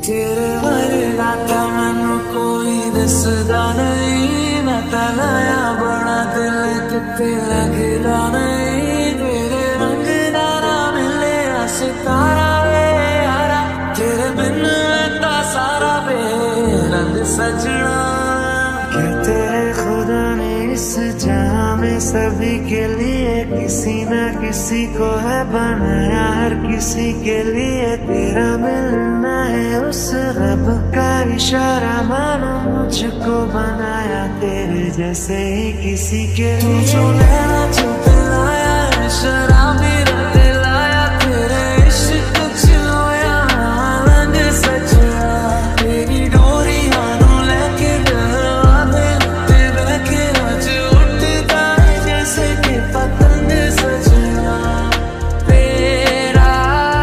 तेरे वर्गा ता मैनू कोई दसदा नहीं, मैं तलाया बड़ा दिल किते लगदा नहीं। तेरे रंग दा ना मिले सितारा वे यारा, तेरे बिन मैं सारा बेरंग सजना। क्या तेरे खुदा ने इस जहां में सभी के लिए किसी न किसी को है बनाया, हर किसी के लिए तेरा मिलना है उस रब का इशारा। मानो मुझको बनाया तेरे जैसे ही किसी के लिए। जो नैना जो दिलाया है शराबी रंग लाया, तेरे इश्क छुया रंग सजना। तेरी डोरी मानो लेके दरवाजे ते बैठे आज उठता है जैसे कि पतंग सजना। तेरा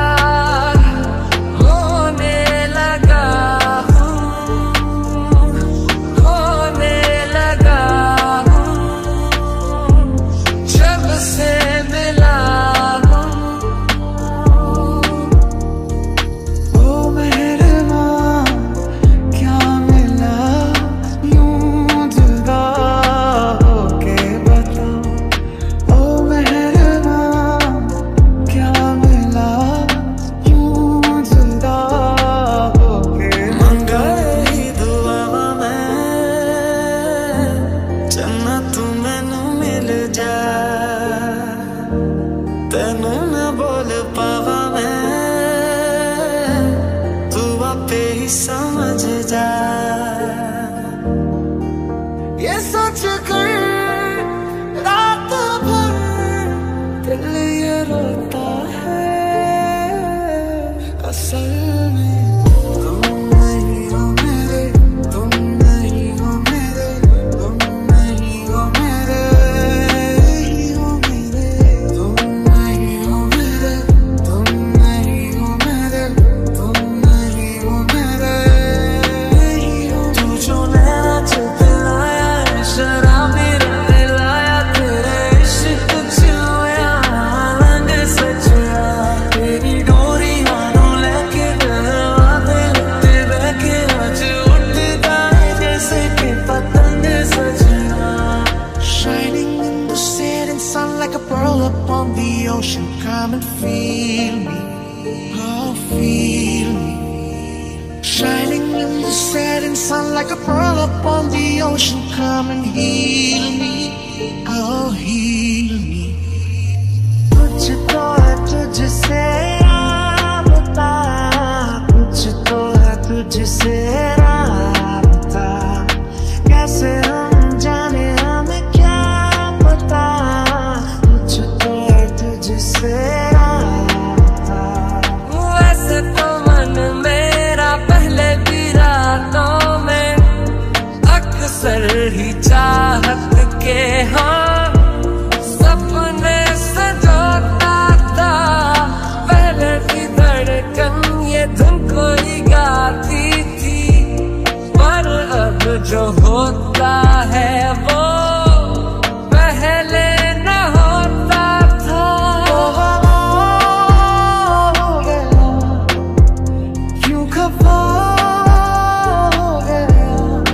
होने लगा हूँ, होने लगा हूँ, जब से मिला हूँ। ओ मेहरबान क्या मिला यूं जुदा होके बता। ओ मेहरबान क्या मिला यूं जुदा होके। मंगा ही दुआ मैं जन्नत तू मैनू मिल जा, तेनू न बोल पावा मैं तू आपे ही समझ जा। ये सोच कर रात भर दिल ये रोता है, असल में तुम नहीं हो मेरे, तुम नहीं हो मेरे, तुम नहीं हो मेरे, ही हो मेरे। तुम नहीं हो मेरे, तुम नहीं हो मेरे, तुम नहीं हो मेरे, ही हो। तू जो नैना जो दिलाया है शराबी रंग लाया, तेरे इश्क छुया रंग सजना। तेरी डोरी मानो लेके दरवाजे ते बैठे आज उठता है जैसे कि पतंग सजना। Shining in the setting sun like a pearl upon the ocean. Come and feel me, oh feel me. Shining in the setting sun like a pearl upon the ocean. Come and heal me, oh heal me. कुछ तो है तुझसे राबता, कुछ तो है तुझसे राबता। कैसे हम जाने हमें क्या पता, कुछ तो है तुझसे राबता। वैसे तो मन मेरा पहले भी रातों में अक्सर ही चाहत के हाँ सपने सजोता था। पहले भी धड़कन ये धुन कोई गाती थी, पर अब जो होता है वो पहले न होता था। हो गया क्यों खफा हो गया।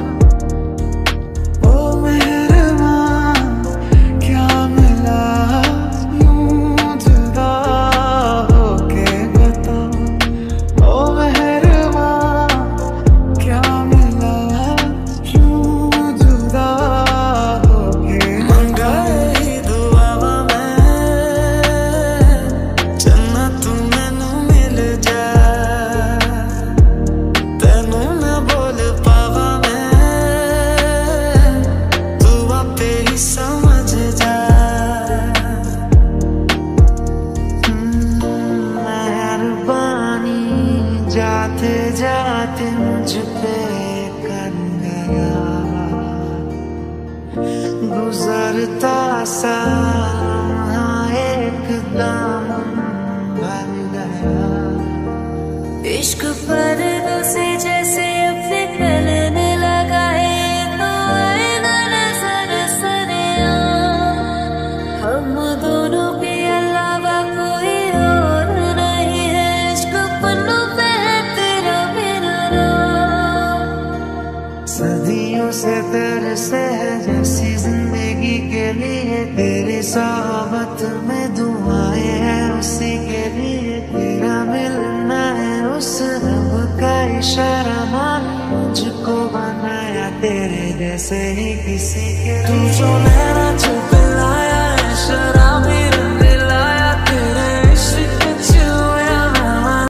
ओ मेहरबान क्या मिला यूं जुदा होके बता। ओ मेहरबान क्या मिला यूं जुदा होके। मंगा ही दुआ मैं जन्नत तू मैनू मिल जा, तेनू न बोल पावा मैं तू आपे ही समझ जा। मेहरबानी जाते जाते मुझ पे कर गया, गुजरता सा एकदम बन गया। इश्क पर्दों से जैसे अपने गलने लगा है, तो आईना नजर सरेआम। हम दोनों के अलावा कोई और नहीं है, इश्क पन्नों पे है तेरा मेरा से है जैसी जिंदगी के लिए, तेरी सोहबत में दुआएं हैं उसी के लिए, तेरा मिलना है उस रब का इशारा, मान मुझको बनाया तेरे जैसे ही किसी के लिए।